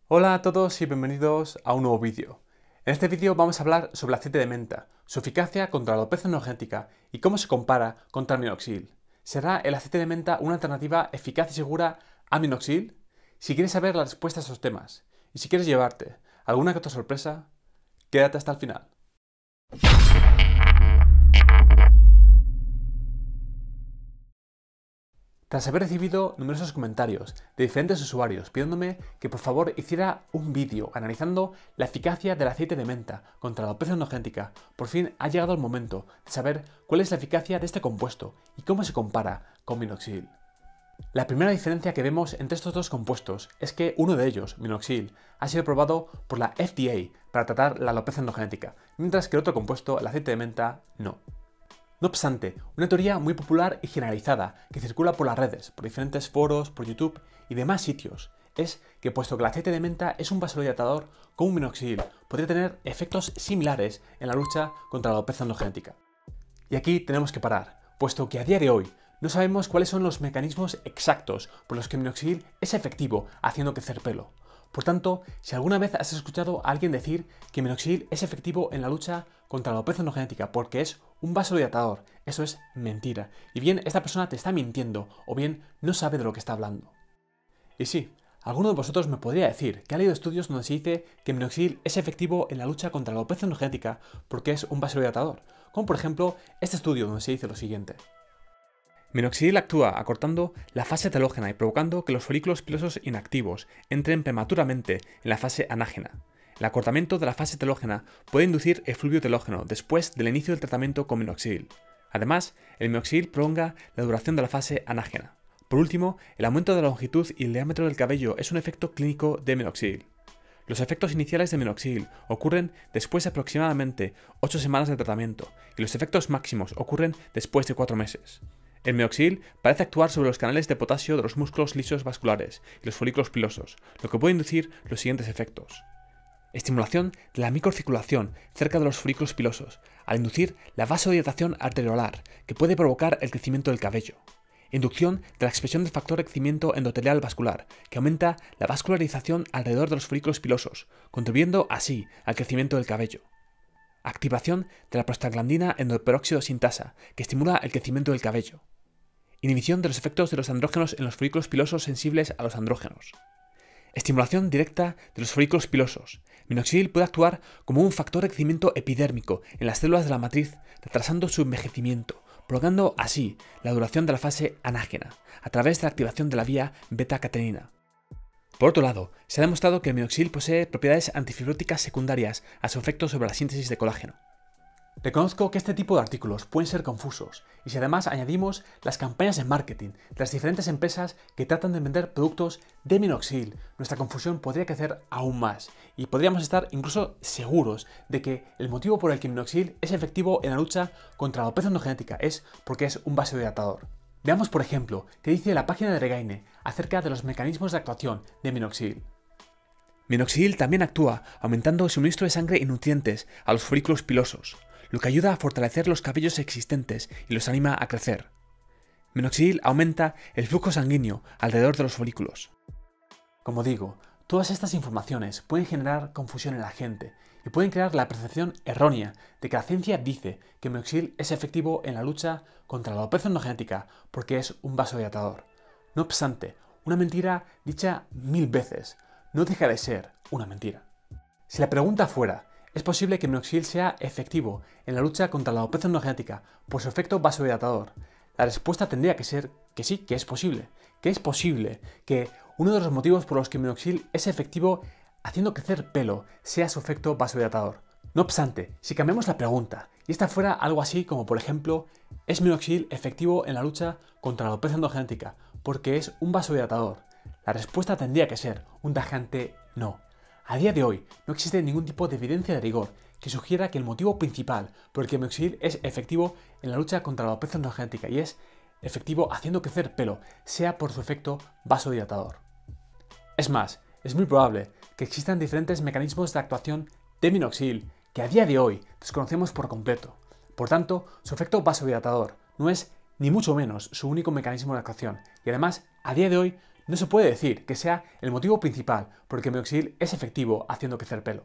Hola a todos y bienvenidos a un nuevo vídeo. En este vídeo vamos a hablar sobre el aceite de menta, su eficacia contra la alopecia energética y cómo se compara contra el minoxidil. ¿Será el aceite de menta una alternativa eficaz y segura al minoxidil? Si quieres saber la respuesta a esos temas y si quieres llevarte alguna que otra sorpresa, quédate hasta el final. Tras haber recibido numerosos comentarios de diferentes usuarios pidiéndome que por favor hiciera un vídeo analizando la eficacia del aceite de menta contra la alopecia energética, por fin ha llegado el momento de saber cuál es la eficacia de este compuesto y cómo se compara con minoxidil. La primera diferencia que vemos entre estos dos compuestos es que uno de ellos, minoxidil, ha sido aprobado por la FDA para tratar la alopecia energética, mientras que el otro compuesto, el aceite de menta, no. No obstante, una teoría muy popular y generalizada que circula por las redes, por diferentes foros, por YouTube y demás sitios, es que puesto que el aceite de menta es un vasodilatador como un minoxidil, podría tener efectos similares en la lucha contra la alopecia energética. Y aquí tenemos que parar, puesto que a día de hoy no sabemos cuáles son los mecanismos exactos por los que el minoxidil es efectivo haciendo crecer pelo. Por tanto, si alguna vez has escuchado a alguien decir que minoxidil es efectivo en la lucha contra la alopecia energética porque es un vasodilatador, eso es mentira. Y bien, esta persona te está mintiendo o bien no sabe de lo que está hablando. Y sí, alguno de vosotros me podría decir que ha leído estudios donde se dice que minoxidil es efectivo en la lucha contra la alopecia energética porque es un vasodilatador, como por ejemplo este estudio donde se dice lo siguiente. Minoxidil actúa acortando la fase telógena y provocando que los folículos pilosos inactivos entren prematuramente en la fase anágena. El acortamiento de la fase telógena puede inducir efluvio telógeno después del inicio del tratamiento con minoxidil. Además, el minoxidil prolonga la duración de la fase anágena. Por último, el aumento de la longitud y el diámetro del cabello es un efecto clínico de minoxidil. Los efectos iniciales de minoxidil ocurren después de aproximadamente 8 semanas de tratamiento y los efectos máximos ocurren después de 4 meses. El minoxidil parece actuar sobre los canales de potasio de los músculos lisos vasculares y los folículos pilosos, lo que puede inducir los siguientes efectos. Estimulación de la microcirculación cerca de los folículos pilosos, al inducir la vasodilatación arteriolar, que puede provocar el crecimiento del cabello. Inducción de la expresión del factor de crecimiento endotelial vascular, que aumenta la vascularización alrededor de los folículos pilosos, contribuyendo así al crecimiento del cabello. Activación de la prostaglandina endoperóxido sintasa, que estimula el crecimiento del cabello. Inhibición de los efectos de los andrógenos en los folículos pilosos sensibles a los andrógenos. Estimulación directa de los folículos pilosos. Minoxidil puede actuar como un factor de crecimiento epidérmico en las células de la matriz, retrasando su envejecimiento, prolongando así la duración de la fase anágena, a través de la activación de la vía beta-catenina. Por otro lado, se ha demostrado que el minoxidil posee propiedades antifibróticas secundarias a su efecto sobre la síntesis de colágeno. Reconozco que este tipo de artículos pueden ser confusos, y si además añadimos las campañas de marketing de las diferentes empresas que tratan de vender productos de minoxidil, nuestra confusión podría crecer aún más, y podríamos estar incluso seguros de que el motivo por el que el minoxidil es efectivo en la lucha contra la alopecia energética es porque es un vasodilatador. Veamos, por ejemplo, qué dice la página de Regaine acerca de los mecanismos de actuación de minoxidil. Minoxidil también actúa aumentando el suministro de sangre y nutrientes a los folículos pilosos, lo que ayuda a fortalecer los cabellos existentes y los anima a crecer. Minoxidil aumenta el flujo sanguíneo alrededor de los folículos. Como digo, todas estas informaciones pueden generar confusión en la gente y pueden crear la percepción errónea de que la ciencia dice que minoxidil es efectivo en la lucha contra la alopecia energética porque es un vasodilatador. No obstante, una mentira dicha 1000 veces no deja de ser una mentira. Si la pregunta fuera, ¿es posible que minoxidil sea efectivo en la lucha contra la alopecia energética por su efecto vasodilatador? La respuesta tendría que ser que sí, que es posible. Que es posible que uno de los motivos por los que minoxidil es efectivo haciendo crecer pelo sea su efecto vasodilatador. No obstante, si cambiamos la pregunta y esta fuera algo así como por ejemplo, ¿es minoxidil efectivo en la lucha contra la alopecia energética porque es un vasodilatador? La respuesta tendría que ser un tajante no. A día de hoy no existe ningún tipo de evidencia de rigor que sugiera que el motivo principal por el que el minoxidil es efectivo en la lucha contra la alopecia energética y es efectivo haciendo crecer pelo sea por su efecto vasodilatador. Es más, es muy probable que existan diferentes mecanismos de actuación de minoxidil que a día de hoy desconocemos por completo. Por tanto, su efecto vasodilatador no es ni mucho menos su único mecanismo de actuación y además a día de hoy no se puede decir que sea el motivo principal por el que minoxidil es efectivo haciendo crecer pelo.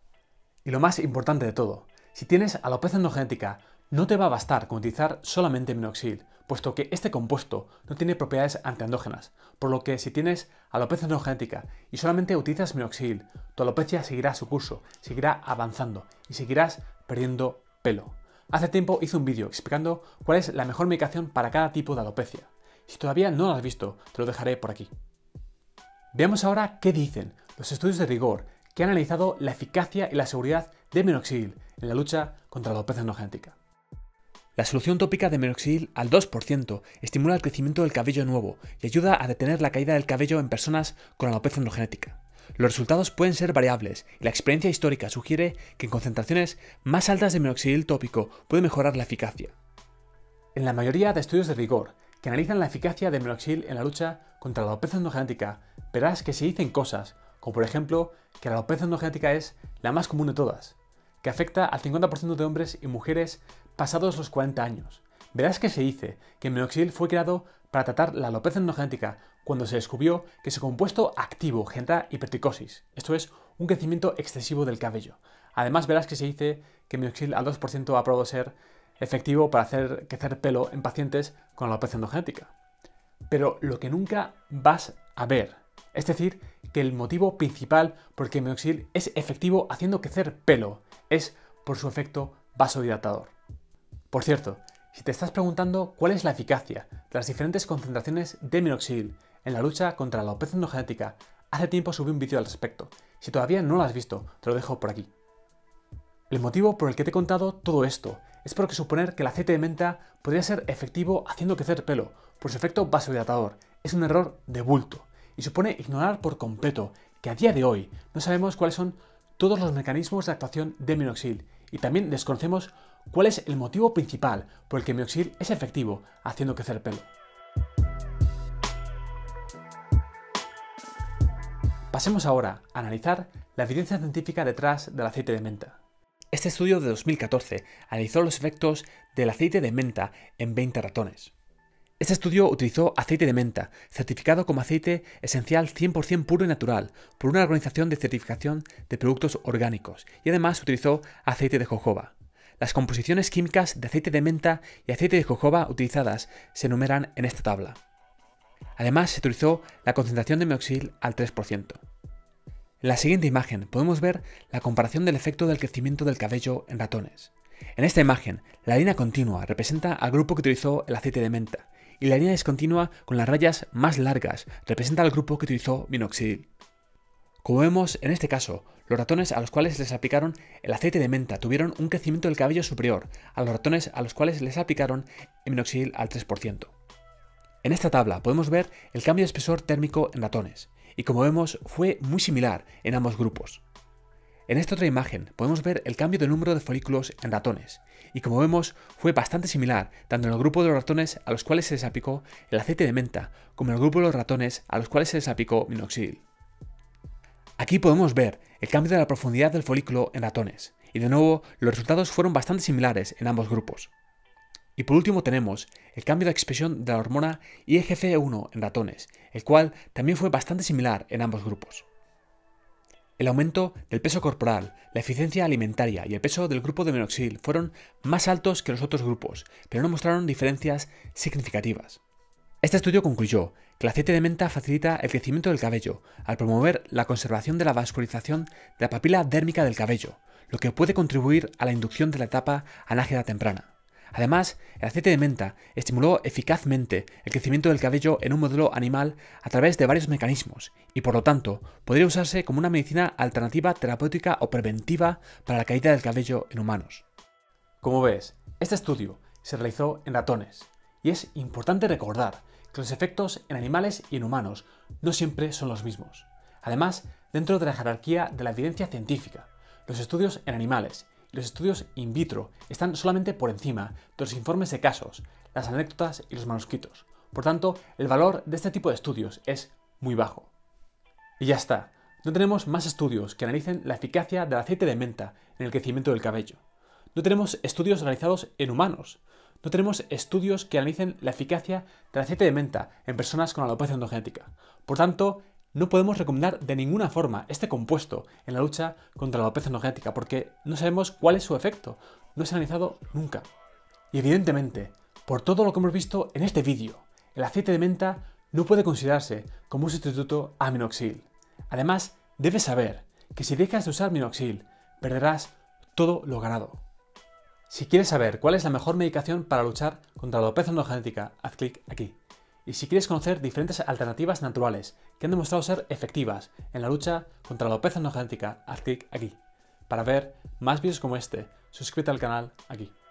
Y lo más importante de todo, si tienes alopecia androgenética, no te va a bastar con utilizar solamente minoxidil, puesto que este compuesto no tiene propiedades antiandrógenas, por lo que si tienes alopecia androgenética y solamente utilizas minoxidil, tu alopecia seguirá su curso, seguirá avanzando y seguirás perdiendo pelo. Hace tiempo hice un vídeo explicando cuál es la mejor medicación para cada tipo de alopecia. Si todavía no lo has visto, te lo dejaré por aquí. Veamos ahora qué dicen los estudios de rigor que han analizado la eficacia y la seguridad de minoxidil en la lucha contra la alopecia androgenética. La solución tópica de minoxidil al 2% estimula el crecimiento del cabello nuevo y ayuda a detener la caída del cabello en personas con alopecia androgenética. Los resultados pueden ser variables y la experiencia histórica sugiere que en concentraciones más altas de minoxidil tópico puede mejorar la eficacia. En la mayoría de estudios de rigor que analizan la eficacia de minoxidil en la lucha contra la alopecia androgenética, verás que se dicen cosas, como por ejemplo que la alopecia androgenética es la más común de todas, que afecta al 50% de hombres y mujeres pasados los 40 años. Verás que se dice que el minoxidil fue creado para tratar la alopecia androgenética cuando se descubrió que su compuesto activo genera hipertricosis, esto es, un crecimiento excesivo del cabello. Además verás que se dice que el minoxidil al 2% ha probado ser efectivo para hacer crecer pelo en pacientes con alopecia androgenética. Pero lo que nunca vas a ver, es decir, que el motivo principal por el que el minoxidil es efectivo haciendo crecer pelo es por su efecto vasodilatador. Por cierto, si te estás preguntando cuál es la eficacia de las diferentes concentraciones de minoxidil en la lucha contra la alopecia androgenética, hace tiempo subí un vídeo al respecto. Si todavía no lo has visto, te lo dejo por aquí. El motivo por el que te he contado todo esto es porque suponer que el aceite de menta podría ser efectivo haciendo crecer pelo por su efecto vasodilatador es un error de bulto y supone ignorar por completo que a día de hoy no sabemos cuáles son todos los mecanismos de actuación de minoxidil y también desconocemos cuál es el motivo principal por el que minoxidil es efectivo haciendo crecer pelo. Pasemos ahora a analizar la evidencia científica detrás del aceite de menta. Este estudio de 2014 analizó los efectos del aceite de menta en 20 ratones. Este estudio utilizó aceite de menta, certificado como aceite esencial 100% puro y natural por una organización de certificación de productos orgánicos, y además utilizó aceite de jojoba. Las composiciones químicas de aceite de menta y aceite de jojoba utilizadas se enumeran en esta tabla. Además, se utilizó la concentración de minoxidil al 3%. En la siguiente imagen podemos ver la comparación del efecto del crecimiento del cabello en ratones. En esta imagen, la línea continua representa al grupo que utilizó el aceite de menta, y la línea discontinua con las rayas más largas representa al grupo que utilizó minoxidil. Como vemos en este caso, los ratones a los cuales les aplicaron el aceite de menta tuvieron un crecimiento del cabello superior a los ratones a los cuales les aplicaron el minoxidil al 3%. En esta tabla podemos ver el cambio de espesor térmico en ratones, y como vemos fue muy similar en ambos grupos. En esta otra imagen podemos ver el cambio de número de folículos en ratones, y como vemos fue bastante similar tanto en el grupo de los ratones a los cuales se les aplicó el aceite de menta como en el grupo de los ratones a los cuales se les aplicó minoxidil. Aquí podemos ver el cambio de la profundidad del folículo en ratones, y de nuevo los resultados fueron bastante similares en ambos grupos. Y por último tenemos el cambio de expresión de la hormona IGF-1 en ratones, el cual también fue bastante similar en ambos grupos. El aumento del peso corporal, la eficiencia alimentaria y el peso del grupo de minoxidil fueron más altos que los otros grupos, pero no mostraron diferencias significativas. Este estudio concluyó que el aceite de menta facilita el crecimiento del cabello al promover la conservación de la vascularización de la papila dérmica del cabello, lo que puede contribuir a la inducción de la etapa anágena temprana. Además, el aceite de menta estimuló eficazmente el crecimiento del cabello en un modelo animal a través de varios mecanismos y, por lo tanto, podría usarse como una medicina alternativa terapéutica o preventiva para la caída del cabello en humanos. Como ves, este estudio se realizó en ratones y es importante recordar que los efectos en animales y en humanos no siempre son los mismos. Además, dentro de la jerarquía de la evidencia científica, los estudios en animales los estudios in vitro están solamente por encima de los informes de casos, las anécdotas y los manuscritos. Por tanto, el valor de este tipo de estudios es muy bajo. Y ya está. No tenemos más estudios que analicen la eficacia del aceite de menta en el crecimiento del cabello. No tenemos estudios realizados en humanos. no tenemos estudios que analicen la eficacia del aceite de menta en personas con alopecia endogénica. Por tanto, no podemos recomendar de ninguna forma este compuesto en la lucha contra la alopecia endogénica porque no sabemos cuál es su efecto, no se ha analizado nunca. Y evidentemente, por todo lo que hemos visto en este vídeo, el aceite de menta no puede considerarse como un sustituto a minoxidil. Además, debes saber que si dejas de usar minoxidil, perderás todo lo ganado. Si quieres saber cuál es la mejor medicación para luchar contra la alopecia endogénica, haz clic aquí. Y si quieres conocer diferentes alternativas naturales que han demostrado ser efectivas en la lucha contra la alopecia endogénica, haz clic aquí. Para ver más vídeos como este, suscríbete al canal aquí.